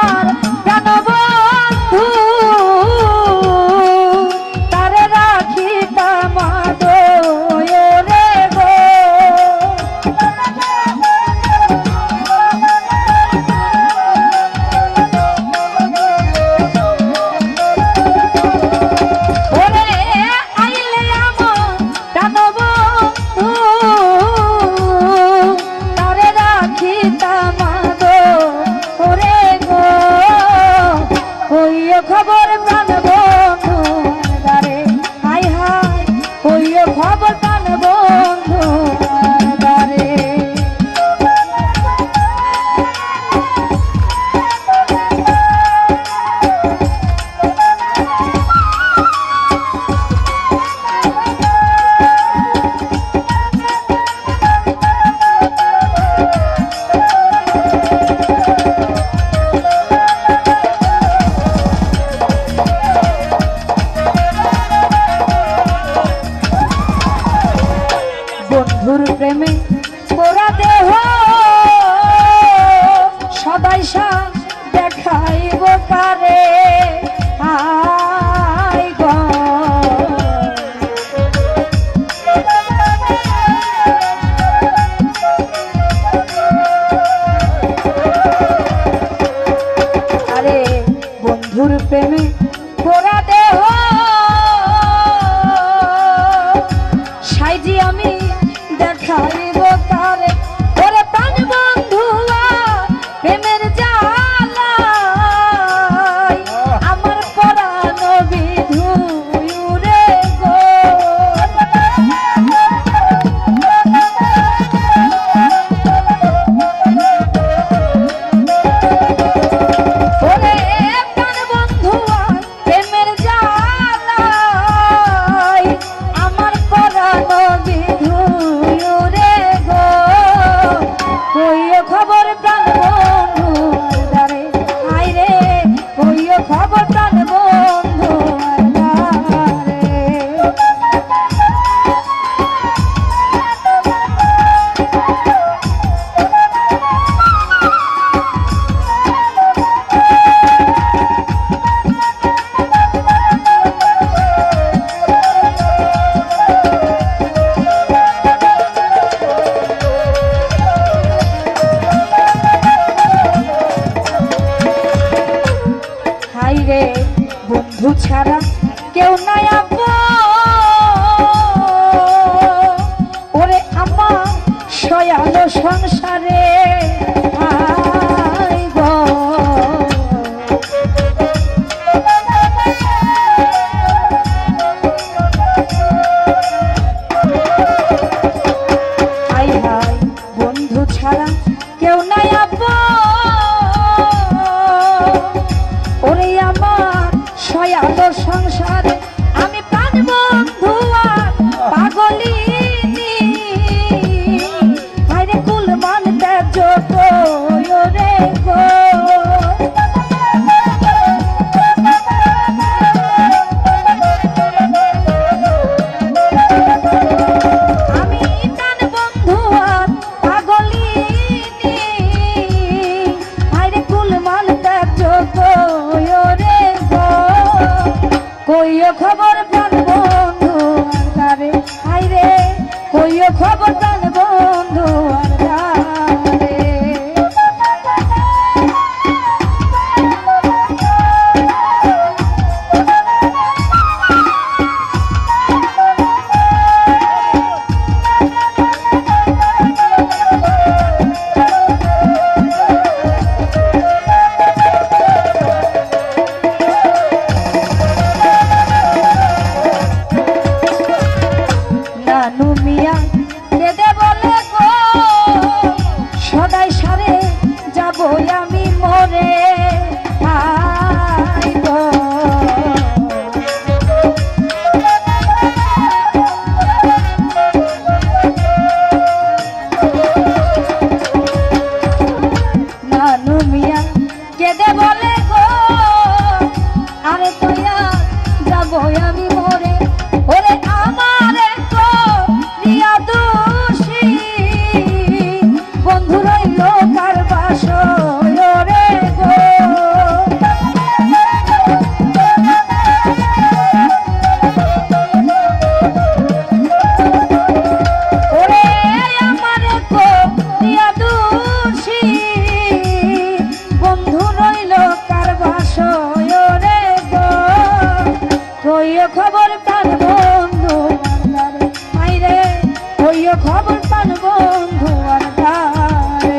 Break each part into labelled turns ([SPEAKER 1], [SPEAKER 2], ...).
[SPEAKER 1] আমার প্রাণ বন্ধু তারে রাখিতাম আদরে গো। ওরে আইলে আমার প্রাণ বন্ধু তারে রাখিতাম আদরে গো। কইও খবর প্রাণ বন্ধু দারে হাই হাই, কইও খবর প্রাণ বন্ধু দারে। বন্ধুর প্রেমে পোড়া দেহ সদাই সাজ দেখাইব কারে আই গো। আরে বন্ধুর প্রেমে পোড়া দেহ সাইজি আমি দেখাইব কারে। ওরে প্রাণ বন্ধু প্রেমের জ্বালাই আমার পরাণ বিধুরে গো। ওরে প্রাণ বন্ধু প্রেমের জ্বালাই আমার পরাণ বিধুরে গো। কইও খবর প্রাণ বন্ধু দারে হাই রে, কইও খবর প্রাণ বন্ধু দারে। হাই রে বন্ধু ছাড়া কেউ নাই আপন। ওরে আমার সয়াল সংসারে আই গো। হাই হাই বন্ধু ছাড়া কেউ নাই আপন। ওরে আমার সয়াল সংসারে আমি প্রাণ বন্ধু আর পাগলিনী। হায়রে কুল মান ত্যায্য রে গো। আমি প্রাণ বন্ধু আর পাগলিনী। হায়রে কুল মান ত্যায্য রে গো। কইও খবর প্রাণ বন্ধু আন্ধারে আইরে কইও খবর প্রাণ বন্ধু আন্ধারে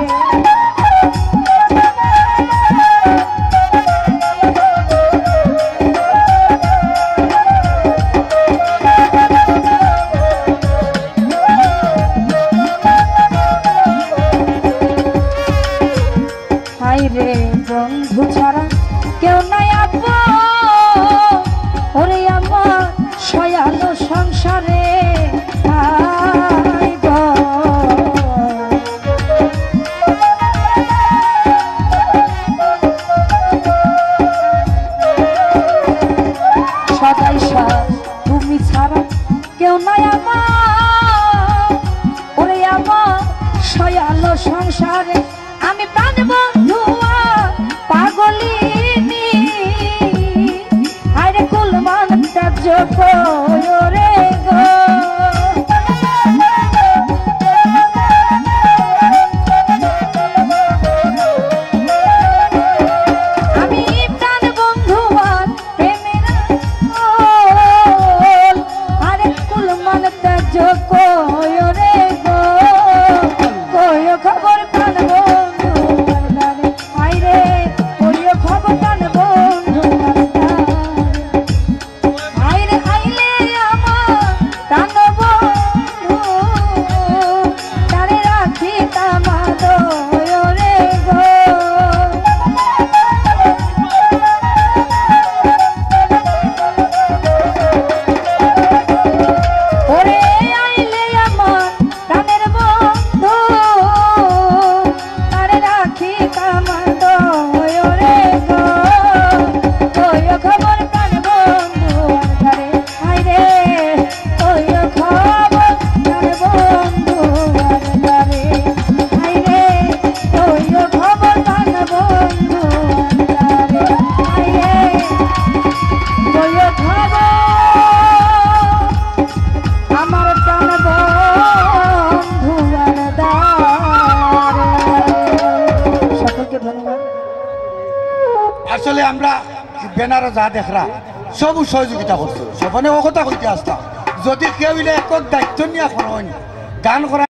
[SPEAKER 1] আইরে বন্ধু ছাড়া কেউ নাই আপন ওরে আমার সয়ালো সংসারে সদাই তুমি ছাড়া কেউ নাই আমার ওরে আমার সয়ালো সংসারে আমি প্রাণ বন্ধু পাগলিনী আরে কুলমান ত্যায্য কয়ো রে গো আমি প্রাণ বন্ধু আর প্রেমের আরে কুলমান ত্যায্য কয়ো রে গো কয়ো খবর প্রাণ বন্ধু আইরে কয়ো খবর প্রাণ বন্ধু আইরে আইলে আমার প্রাণ বন্ধু তারে রাখি তামাদ রে গো ওরে আইলে আমার প্রাণের বন্ধু তারে রাখি তামাদ রে গো কয়ো খবর প্রাণ বন্ধু আন্ধারে আইরে কয়ো খবর প্রাণ বন্ধু আন্ধারে আইরে কয়ো খবর প্রাণ বন্ধু আন্ধারে আইরে কয়ো খবর আমার প্রাণ বন্ধু আন্ধারে সকলকে ধন্যবাদ।
[SPEAKER 2] আসলে আমরা বেনারো যা দেখরা সব সহযোগিতা করছো সবনে ও কথা কইতে আসতাম যদি কেউ একক দায়িত্ব নিয়ে করেন গান করা